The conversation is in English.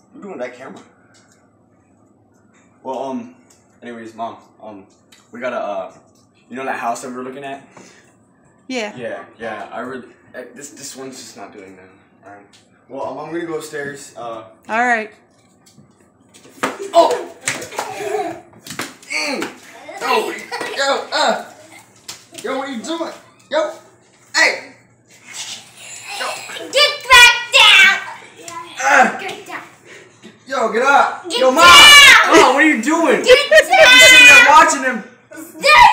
You're doing that camera. Well, anyways, Mom, we got a, you know that house that we were looking at? Yeah. Yeah, I really, this one's just not doing that. Alright. Well, I'm gonna go upstairs, Alright. Oh! Yo, what are you doing? Yo! Hey! Get back down! Get down! Yo, get up! Get Yo, Mom! down! Mom, what are you doing? Get down! You're sitting there watching him. Stay